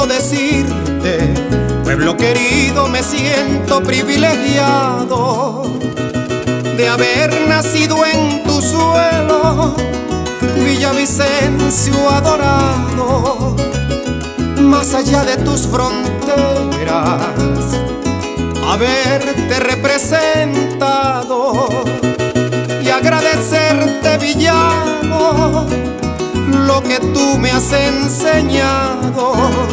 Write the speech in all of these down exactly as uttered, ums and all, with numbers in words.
quiero decirte, pueblo querido, me siento privilegiado de haber nacido en tu suelo, Villavicencio adorado. Más allá de tus fronteras, haberte representado y agradecerte, villano, lo que tú me has enseñado.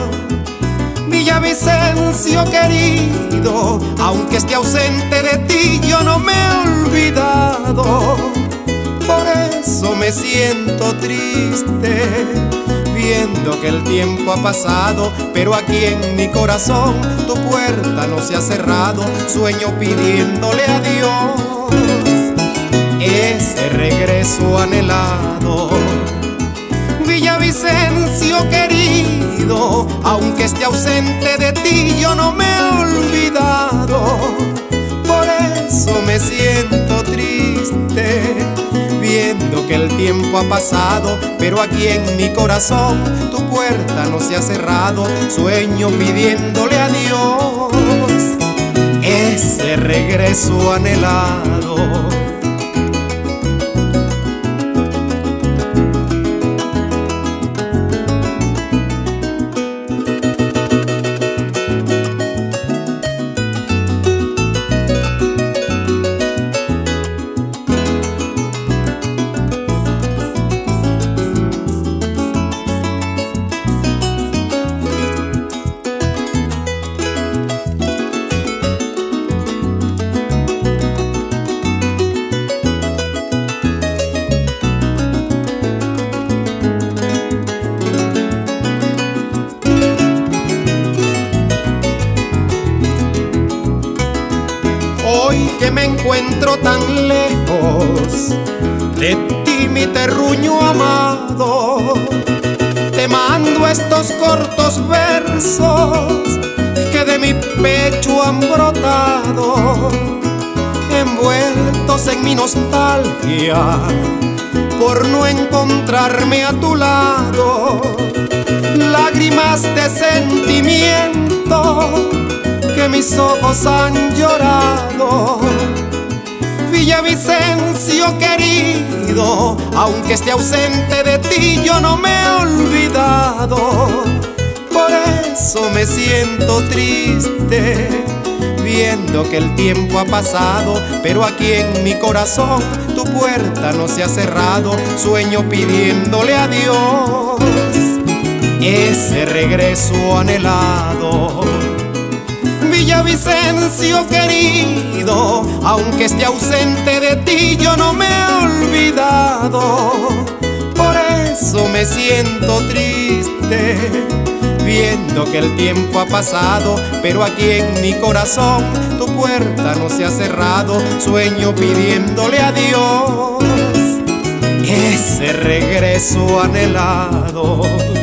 Villavicencio querido, aunque esté ausente de ti, yo no me he olvidado. Por eso me siento triste, viendo que el tiempo ha pasado, pero aquí en mi corazón tu puerta no se ha cerrado. Sueño pidiéndole a Dios ese regreso anhelado. Villavicencio querido, aunque esté ausente de ti, yo no me he olvidado. Por eso me siento triste, viendo que el tiempo ha pasado, pero aquí en mi corazón tu puerta no se ha cerrado. Sueño pidiéndole a Dios ese regreso anhelado. Hoy que me encuentro tan lejos de ti, mi terruño amado, te mando estos cortos versos que de mi pecho han brotado, envueltos en mi nostalgia por no encontrarme a tu lado. Lágrimas de sentimiento que mis ojos han llorado. Villavicencio querido, aunque esté ausente de ti, yo no me he olvidado. Por eso me siento triste, viendo que el tiempo ha pasado, pero aquí en mi corazón tu puerta no se ha cerrado. Sueño pidiéndole a Dios ese regreso anhelado. Villavicencio querido, aunque esté ausente de ti, yo no me he olvidado. Por eso me siento triste, viendo que el tiempo ha pasado, pero aquí en mi corazón tu puerta no se ha cerrado. Sueño pidiéndole a Dios ese regreso anhelado.